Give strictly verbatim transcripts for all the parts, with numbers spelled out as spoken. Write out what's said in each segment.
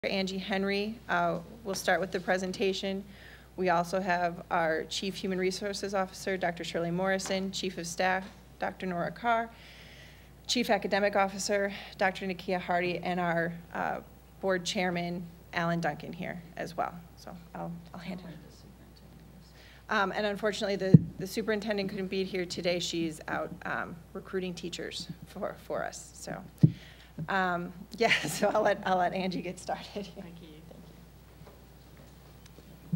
Angie Henry uh, will start with the presentation. We also have our Chief Human Resources Officer, Doctor Shirley Morrison, Chief of Staff, Doctor Nora Carr, Chief Academic Officer, Doctor Nakia Hardy, and our uh, Board Chairman, Alan Duncan, here as well. So I'll, I'll hand it. Um, and unfortunately, the, the superintendent couldn't be here today. She's out um, recruiting teachers for, for us. So. Um, yeah, so I'll let, I'll let Angie get started. Thank you. Thank you.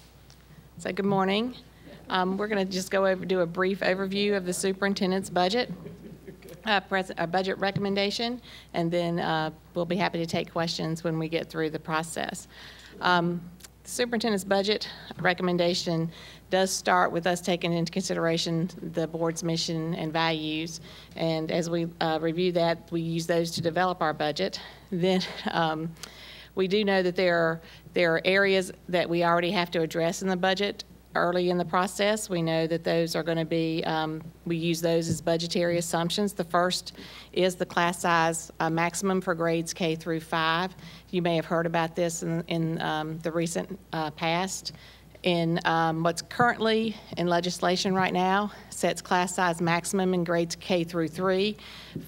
So good morning. Um, we're going to just go over, do a brief overview of the superintendent's budget, uh, pres uh, budget recommendation, and then uh, we'll be happy to take questions when we get through the process. Um, the superintendent's budget recommendation does start with us taking into consideration the board's mission and values, and as we uh, review that, we use those to develop our budget. Then um, we do know that there are, there are areas that we already have to address in the budget early in the process. We know that those are going to be, um, we use those as budgetary assumptions. The first is the class size uh, maximum for grades K through five. You may have heard about this in, in um, the recent uh, past. In um, what's currently in legislation right now, sets class size maximum in grades K through three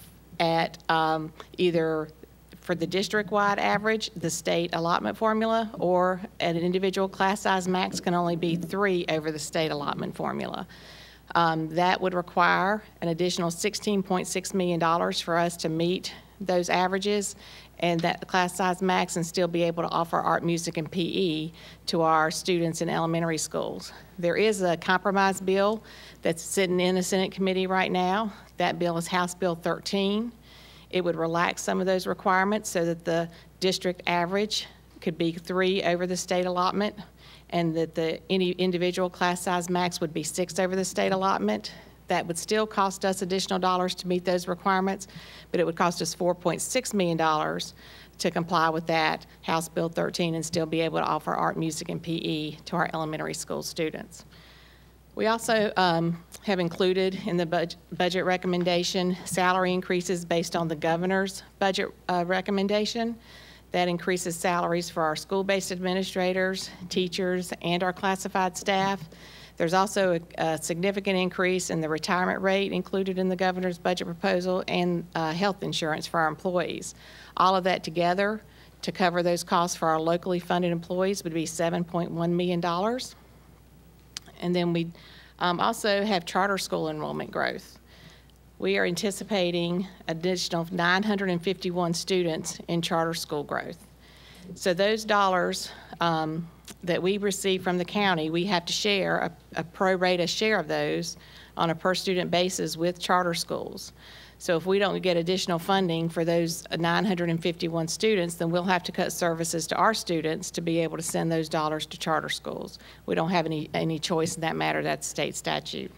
at um, either for the district-wide average, the state allotment formula, or at an individual class size max can only be three over the state allotment formula. Um, that would require an additional sixteen point six million dollars for us to meet those averages and that class size max and still be able to offer art, music, and P E to our students in elementary schools. There is a compromise bill that's sitting in the Senate committee right now. That bill is House Bill thirteen. It would relax some of those requirements so that the district average could be three over the state allotment and that the any individual class size max would be six over the state allotment. That would still cost us additional dollars to meet those requirements, but it would cost us four point six million dollars to comply with that House Bill thirteen and still be able to offer art, music, and P E to our elementary school students. We also um, have included in the budget, budget recommendation salary increases based on the governor's budget uh, recommendation. That increases salaries for our school-based administrators, teachers, and our classified staff. There's also a, a significant increase in the retirement rate included in the governor's budget proposal and uh, health insurance for our employees. All of that together to cover those costs for our locally funded employees would be seven point one million dollars. And then we um, also have charter school enrollment growth. We are anticipating additional nine hundred fifty-one students in charter school growth. So those dollars um, that we receive from the county, we have to share a, a pro rata share of those on a per student basis with charter schools. So if we don't get additional funding for those nine hundred fifty-one students, then we'll have to cut services to our students to be able to send those dollars to charter schools. We don't have any, any choice in that matter. That's state statute.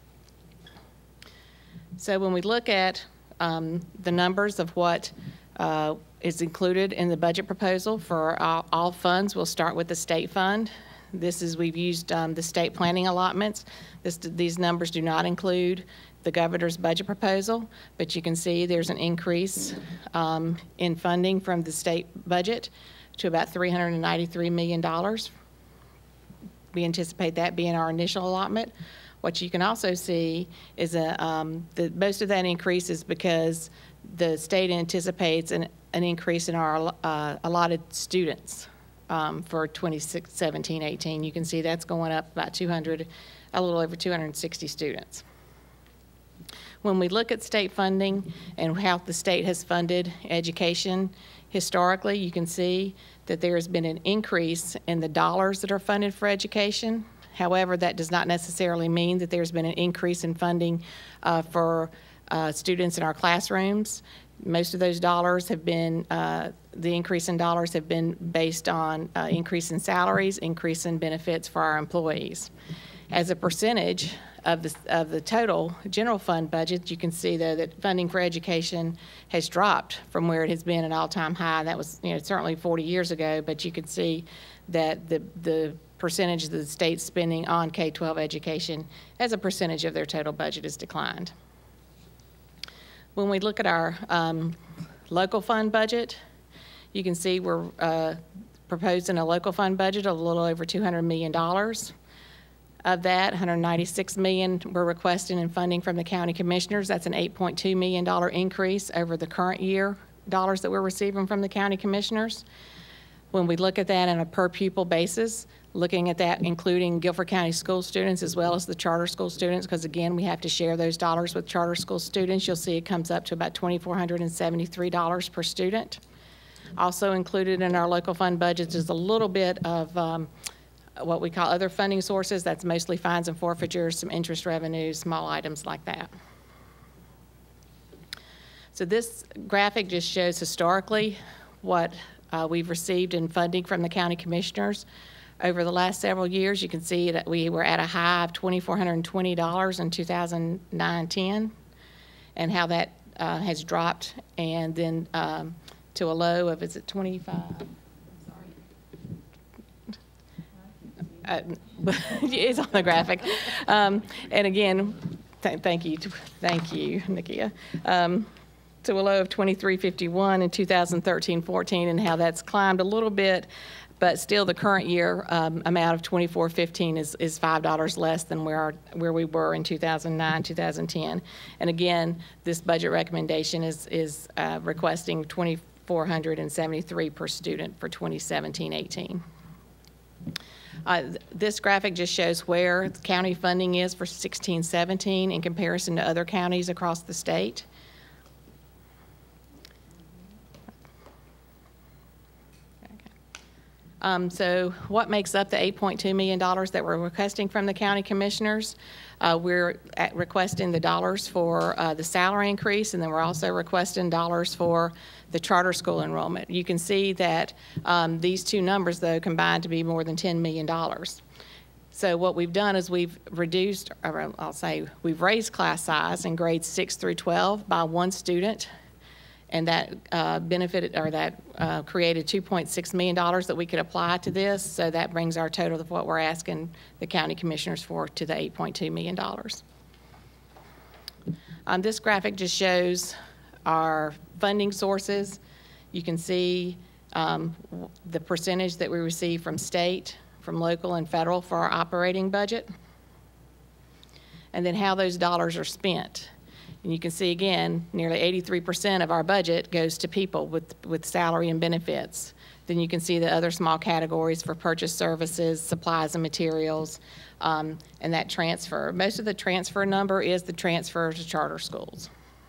So when we look at um, the numbers of what uh, is included in the budget proposal for all, all funds, we'll start with the state fund. This is, we've used um, the state planning allotments. This, these numbers do not include the governor's budget proposal, but you can see there's an increase um, in funding from the state budget to about three hundred ninety-three million dollars. We anticipate that being our initial allotment. What you can also see is a, um, the, most of that increase is because the state anticipates an, an increase in our uh, allotted students um, for twenty seventeen eighteen. You can see that's going up about two hundred, a little over two hundred sixty students. When we look at state funding and how the state has funded education historically, you can see that there has been an increase in the dollars that are funded for education. However, that does not necessarily mean that there's been an increase in funding uh, for uh, students in our classrooms. Most of those dollars have been, uh, the increase in dollars have been based on uh, increase in salaries, increase in benefits for our employees. As a percentage of the, of the total general fund budget, you can see though that funding for education has dropped from where it has been an all-time high. That was, you know, certainly forty years ago, but you can see that the, the percentage of the state's spending on K twelve education as a percentage of their total budget has declined. When we look at our um, local fund budget, You can see we're uh, proposing a local fund budget of a little over two hundred million dollars. Of that, one hundred ninety-six million dollars we're requesting in funding from the county commissioners. That's an eight point two million dollars increase over the current year dollars that we're receiving from the county commissioners. When we look at that on a per pupil basis, looking at that including Guilford County school students as well as the charter school students, because again, we have to share those dollars with charter school students, you'll see it comes up to about two thousand four hundred seventy-three dollars per student. Also included in our local fund budgets is a little bit of um, what we call other funding sources. That's mostly fines and forfeitures, some interest revenues, small items like that. So this graphic just shows historically what uh, we've received in funding from the county commissioners. Over the last several years, you can see that we were at a high of two thousand four hundred twenty dollars in two thousand nine ten, and how that uh, has dropped, and then um, to a low of, is it twenty-five? Uh, it's on the graphic. Um, and again, th thank you, thank you, Nakia. Um, to a low of twenty-three fifty-one in two thousand thirteen fourteen, and how that's climbed a little bit, but still the current year um, amount of twenty-four fifteen is, is five dollars less than where, our, where we were in two thousand nine, two thousand ten. And again, this budget recommendation is, is uh, requesting two thousand four hundred seventy-three per student for twenty seventeen eighteen. Uh, this graphic just shows where the county funding is for sixteen seventeen in comparison to other counties across the state. Okay. Um, so what makes up the eight point two million dollars that we're requesting from the county commissioners? Uh, we're at requesting the dollars for uh, the salary increase, and then we're also requesting dollars for the charter school enrollment. You can see that um, these two numbers, though, combine to be more than ten million dollars. So what we've done is we've reduced, or I'll say we've raised class size in grades six through twelve by one student, and that uh, benefited, or that uh, created two point six million dollars that we could apply to this. So that brings our total of what we're asking the county commissioners for to the eight point two million dollars. Um, this graphic just shows our funding sources. You can see um, the percentage that we receive from state, from local and federal for our operating budget, and then how those dollars are spent. And you can see again, nearly eighty-three percent of our budget goes to people with, with salary and benefits. Then you can see the other small categories for purchase services, supplies and materials, um, and that transfer. Most of the transfer number is the transfer to charter schools.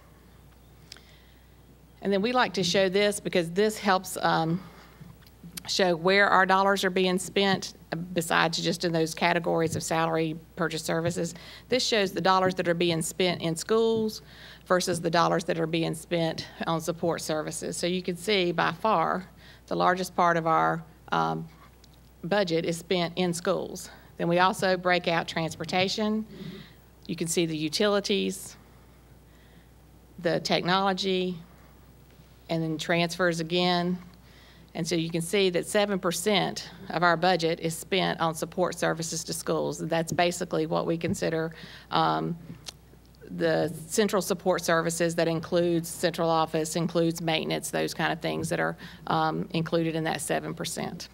And then we like to show this because this helps um, show where our dollars are being spent besides just in those categories of salary, purchase services. This shows the dollars that are being spent in schools versus the dollars that are being spent on support services. So you can see by far the largest part of our um, budget is spent in schools. Then we also break out transportation. You can see the utilities, the technology, and then transfers again. And so you can see that seven percent of our budget is spent on support services to schools. That's basically what we consider um, the central support services. That includes central office, includes maintenance, those kind of things that are um, included in that seven percent.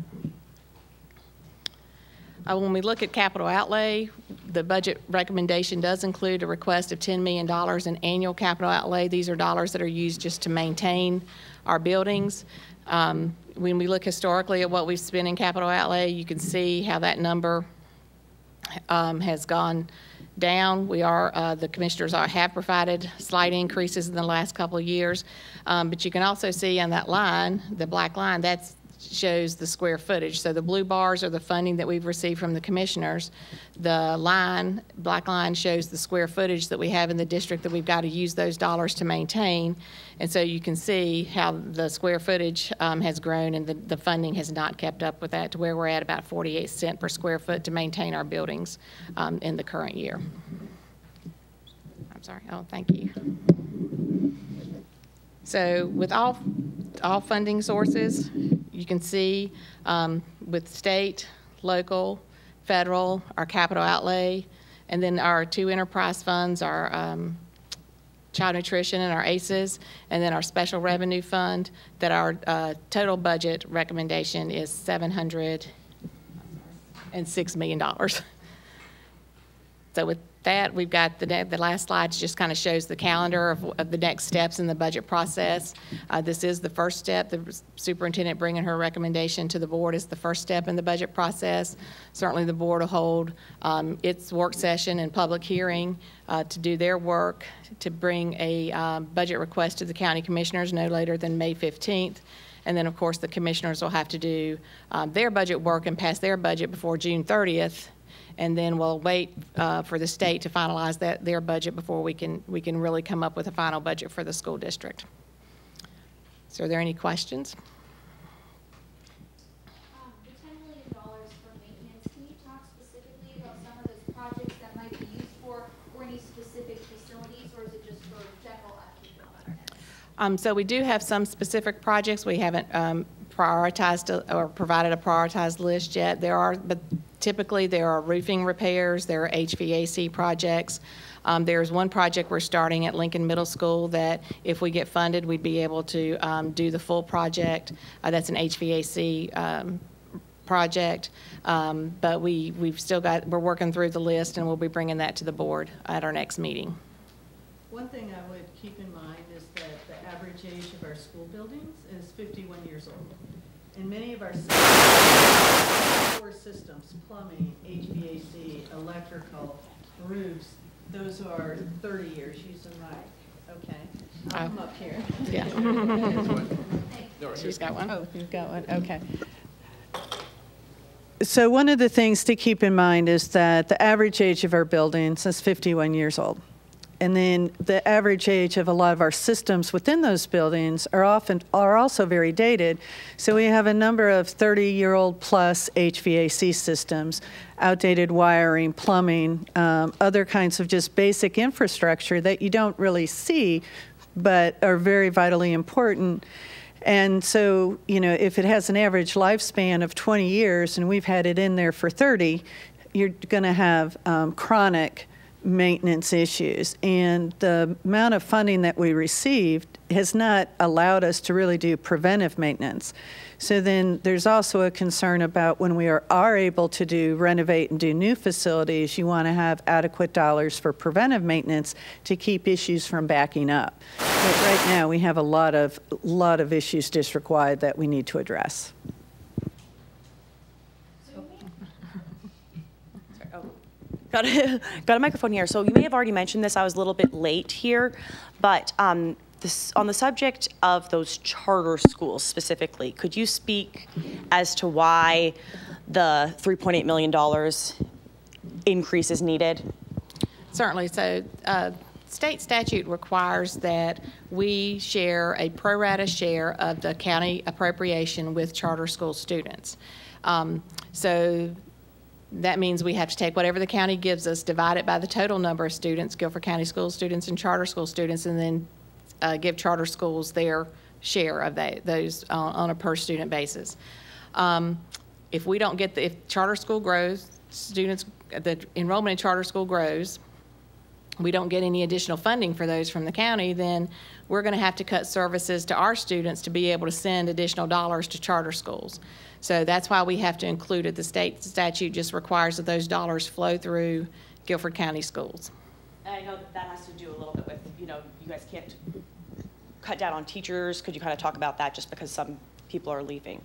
Uh, when we look at capital outlay, the budget recommendation does include a request of ten million dollars in annual capital outlay. These are dollars that are used just to maintain our buildings. Um, when we look historically at what we've spent in capital outlay, you can see how that number um, has gone down. We are, uh, the commissioners are, have provided slight increases in the last couple of years, um, but you can also see on that line, the black line, that's shows the square footage. So the blue bars are the funding that we've received from the commissioners. The line, black line, shows the square footage that we have in the district that we've got to use those dollars to maintain. And so you can see how the square footage um, has grown, and the, the funding has not kept up with that, to where we're at about forty-eight cents per square foot to maintain our buildings um, in the current year. I'm sorry. Oh, thank you. So with all, all funding sources, you can see um, with state, local, federal, our capital outlay, and then our two enterprise funds, our um, child nutrition and our A C Es, and then our special revenue fund, that our uh, total budget recommendation is seven hundred six million dollars. So with that, we've got the, the last slide just kind of shows the calendar of, of the next steps in the budget process. Uh, this is the first step. The superintendent bringing her recommendation to the board is the first step in the budget process. Certainly the board will hold um, its work session and public hearing uh, to do their work, to bring a um, budget request to the county commissioners no later than May fifteenth. And then, of course, the commissioners will have to do um, their budget work and pass their budget before June thirtieth. And then we'll wait uh, for the state to finalize that their budget before we can we can really come up with a final budget for the school district. So, are there any questions? Um, the ten million dollars for maintenance, can you talk specifically about some of those projects that might be used for, or any specific facilities, or is it just for general upkeep? Um, so we do have some specific projects. We haven't um, prioritized or provided a prioritized list yet. There are, but typically there are roofing repairs, there are H V A C projects. Um, there's one project we're starting at Lincoln Middle School that if we get funded, we'd be able to um, do the full project. Uh, that's an H V A C um, project, um, but we, we've still got, we're working through the list, and we'll be bringing that to the board at our next meeting. One thing I would keep in mind is that the average age of our school buildings is fifty-one years old. And many of our systems, core systems, plumbing, H V A C, electrical, roofs, those are thirty years. Use the mic, okay? I'll come up here. Yeah. She's got one. Oh, you've got one, okay. So one of the things to keep in mind is that the average age of our buildings is fifty-one years old. And then the average age of a lot of our systems within those buildings are often are also very dated. So we have a number of thirty-year-old plus H V A C systems, outdated wiring, plumbing, um, other kinds of just basic infrastructure that you don't really see, but are very vitally important. And so, you know, if it has an average lifespan of twenty years and we've had it in there for thirty, you're going to have um, chronic maintenance issues. And the amount of funding that we received has not allowed us to really do preventive maintenance. So then there's also a concern about when we are, are able to do renovate and do new facilities, you want to have adequate dollars for preventive maintenance to keep issues from backing up. But right now we have a lot of, lot of issues district-wide that we need to address. Got a, got a microphone here. So you may have already mentioned this. I was a little bit late here, but um, this, on the subject of those charter schools specifically, could you speak as to why the three point eight million dollars increase is needed? Certainly. So uh, state statute requires that we share a pro rata share of the county appropriation with charter school students. Um, so that means we have to take whatever the county gives us, divide it by the total number of students, Guilford County school students and charter school students, and then uh, give charter schools their share of that, those uh, on a per student basis. Um, if we don't get the, if charter school grows, students, the enrollment in charter school grows, we don't get any additional funding for those from the county, then we're going to have to cut services to our students to be able to send additional dollars to charter schools. So that's why we have to include it. The state statute just requires that those dollars flow through Guilford County schools. And I know that that has to do a little bit with, you know, you guys can't cut down on teachers. Could you kind of talk about that just because some people are leaving?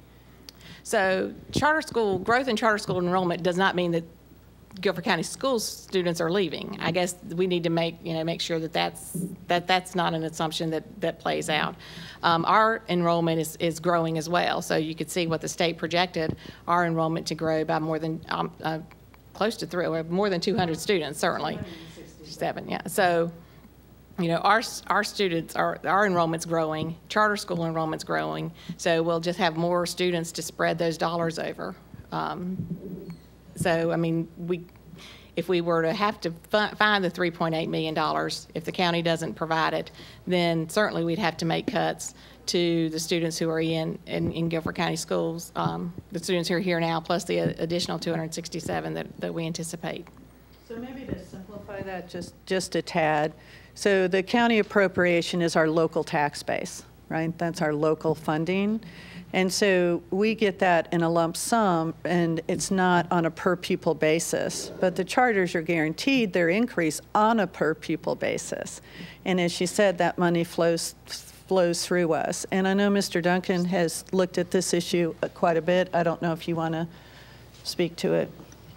So charter school, growth in charter school enrollment does not mean that Guilford County school students are leaving. I guess we need to make, you know, make sure that that's, that that's not an assumption that, that plays out. Um, our enrollment is, is growing as well. So you could see what the state projected our enrollment to grow by more than, um, uh, close to three, or more than two hundred students, certainly. Seven, yeah. So, you know, our, our students, our, our enrollment's growing, charter school enrollment's growing. So we'll just have more students to spread those dollars over. Um, So, I mean, we, if we were to have to find the three point eight million dollars, if the county doesn't provide it, then certainly we'd have to make cuts to the students who are in, in, in Guilford County schools, um, the students who are here now, plus the additional two hundred sixty-seven that, that we anticipate. So maybe to simplify that just, just a tad. So the county appropriation is our local tax base, right? That's our local funding. And so we get that in a lump sum, and it's not on a per pupil basis. But the charters are guaranteed their increase on a per pupil basis. And as she said, that money flows flows through us. And I know Mister Duncan has looked at this issue quite a bit. I don't know if you want to speak to it.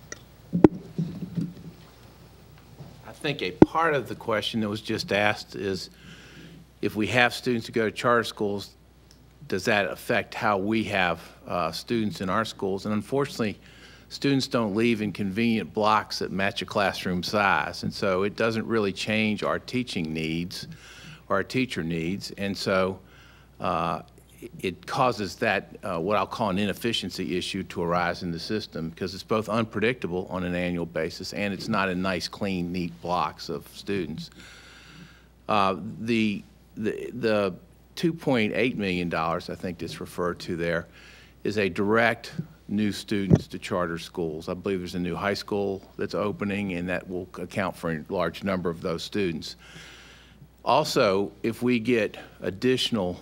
I think a part of the question that was just asked is, if we have students who go to charter schools, does that affect how we have uh, students in our schools? And unfortunately, students don't leave in convenient blocks that match a classroom size. And so it doesn't really change our teaching needs or our teacher needs. And so uh, it causes that, uh, what I'll call an inefficiency issue, to arise in the system, because it's both unpredictable on an annual basis and it's not in nice, clean, neat blocks of students. Uh, the, the, the two point eight million dollars, I think that's referred to there, is a direct new students to charter schools. I believe there's a new high school that's opening, and that will account for a large number of those students. Also, if we get additional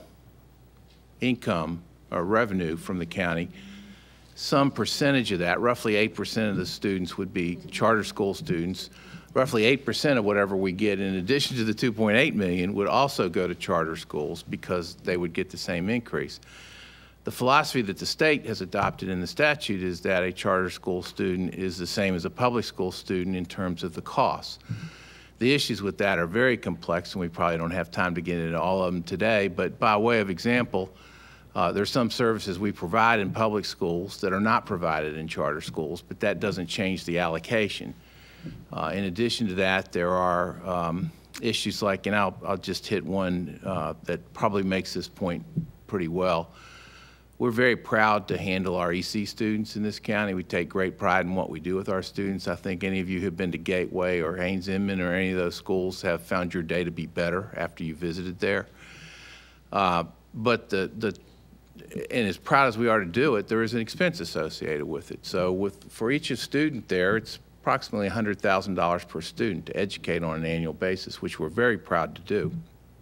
income or revenue from the county, some percentage of that, roughly eight percent of the students, would be charter school students. Roughly eight percent of whatever we get, in addition to the two point eight million, would also go to charter schools, because they would get the same increase. The philosophy that the state has adopted in the statute is that a charter school student is the same as a public school student in terms of the costs. The issues with that are very complex, and we probably don't have time to get into all of them today, but by way of example, uh, there's some services we provide in public schools that are not provided in charter schools, but that doesn't change the allocation. Uh, in addition to that, there are um, issues like, and I'll, I'll just hit one uh, that probably makes this point pretty well. We're very proud to handle our E C students in this county. We take great pride in what we do with our students. I think any of you who have been to Gateway or Haynes Inman or any of those schools have found your day to be better after you visited there. Uh, but the, the, and as proud as we are to do it, there is an expense associated with it. So with, for each student there, it's approximately one hundred thousand dollars per student to educate on an annual basis, which we're very proud to do.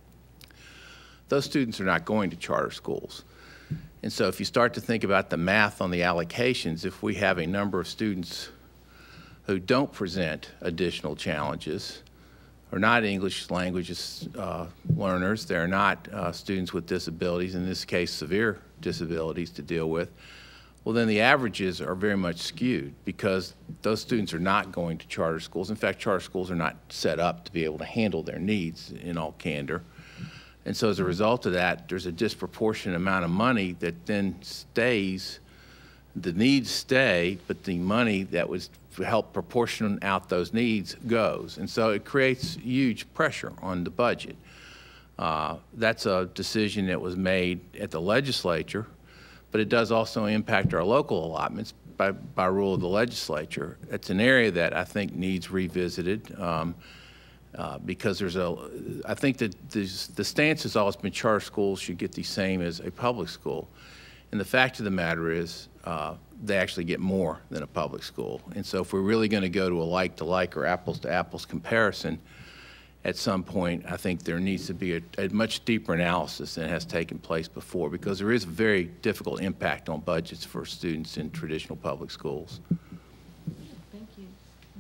Those students are not going to charter schools. And so if you start to think about the math on the allocations, if we have a number of students who don't present additional challenges, are not English language uh, learners, they're not uh, students with disabilities, in this case severe disabilities to deal with, well, then the averages are very much skewed, because those students are not going to charter schools. In fact, charter schools are not set up to be able to handle their needs, in all candor. And so as a result of that, there's a disproportionate amount of money that then stays, the needs stay, but the money that was to help proportion out those needs goes. And so it creates huge pressure on the budget. Uh, that's a decision that was made at the legislature, but it does also impact our local allotments by, by rule of the legislature. It's an area that I think needs revisited um, uh, because there's a, I think that this, the stance has always been charter schools should get the same as a public school. And the fact of the matter is uh, they actually get more than a public school. And so if we're really going to go to a like-to-like or apples-to-apples comparison, at some point, I think there needs to be a, a much deeper analysis than has taken place before, because there is a very difficult impact on budgets for students in traditional public schools. Thank you.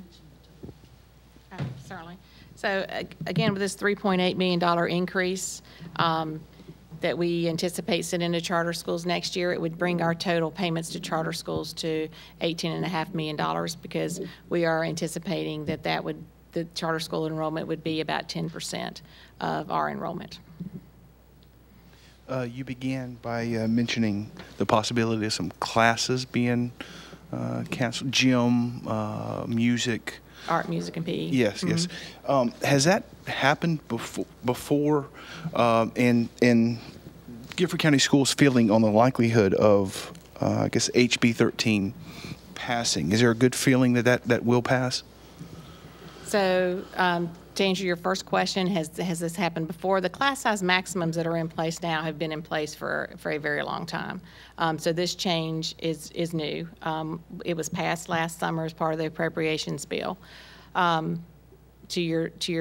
Uh, certainly. So uh, again, with this three point eight million dollar increase um, that we anticipate sending to charter schools next year, it would bring our total payments to charter schools to eighteen and a half million dollars, because we are anticipating that that would the charter school enrollment would be about ten percent of our enrollment. Uh, you began by uh, mentioning the possibility of some classes being uh, canceled, gym, uh, music. Art, music, and P E. Yes, Mm-hmm. yes. Um, has that happened before? Before, um, and and Gifford County Schools feeling on the likelihood of, uh, I guess, H B thirteen passing? Is there a good feeling that that, that will pass? So um, to answer your first question, has has this happened before? The class size maximums that are in place now have been in place for for a very long time. Um, so this change is is new. Um, it was passed last summer as part of the appropriations bill. Um, to your to your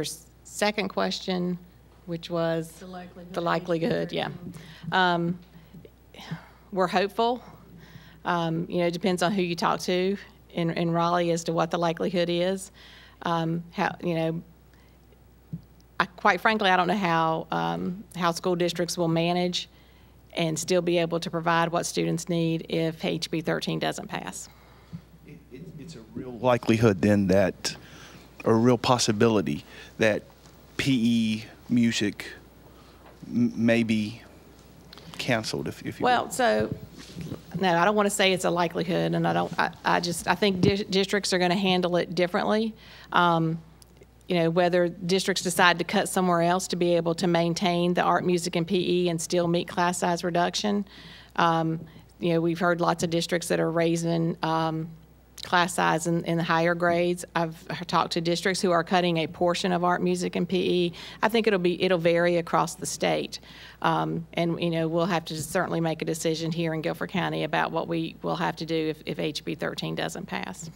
second question, which was? The likelihood. The likelihood, yeah. Um, we're hopeful. Um, you know, it depends on who you talk to in, in Raleigh as to what the likelihood is. Um, how, you know, I, quite frankly, I don't know how, um, how school districts will manage and still be able to provide what students need if H B thirteen doesn't pass. It, it, it's a real likelihood then that, or a real possibility that P E, music m may be canceled, if, if you Well, will. so, no, I don't want to say it's a likelihood, and I don't, I, I just, I think di districts are going to handle it differently. Um, you know, whether districts decide to cut somewhere else to be able to maintain the art, music, and P E and still meet class size reduction. Um, you know, we've heard lots of districts that are raising um, class size in, in the higher grades. I've talked to districts who are cutting a portion of art, music, and P E. I think it'll be, it'll vary across the state. Um, and, you know, we'll have to certainly make a decision here in Guilford County about what we will have to do if, if H B thirteen doesn't pass.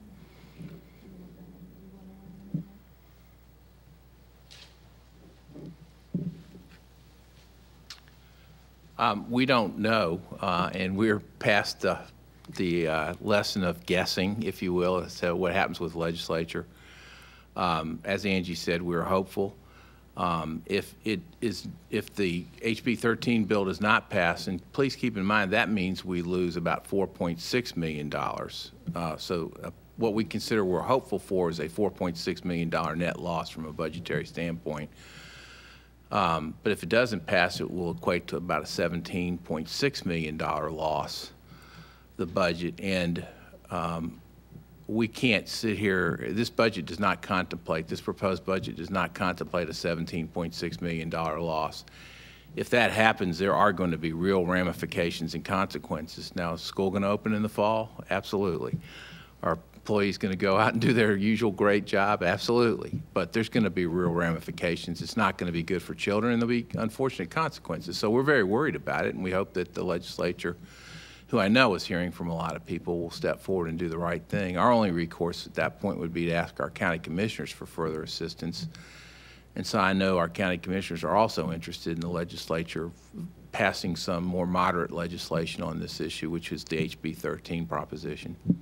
Um, we don't know, uh, and we're past the, the uh, lesson of guessing, if you will, as to what happens with legislature. Um, as Angie said, we're hopeful. Um, if it is, if the H B thirteen bill does not pass, and please keep in mind that means we lose about four point six million dollars. Uh, so uh, what we consider we're hopeful for is a four point six million dollar net loss from a budgetary standpoint. Um, but if it doesn't pass, it will equate to about a seventeen point six million dollar loss, the budget. And um, we can't sit here, this budget does not contemplate, this proposed budget does not contemplate a seventeen point six million dollar loss. If that happens, there are going to be real ramifications and consequences. Now, is school going to open in the fall? Absolutely. Are employees going to go out and do their usual great job? Absolutely. But there's going to be real ramifications. It's not going to be good for children, and there'll be unfortunate consequences. So we're very worried about it, and we hope that the legislature, who I know is hearing from a lot of people, will step forward and do the right thing. Our only recourse at that point would be to ask our county commissioners for further assistance. And so I know our county commissioners are also interested in the legislature passing some more moderate legislation on this issue, which is the H B thirteen proposition.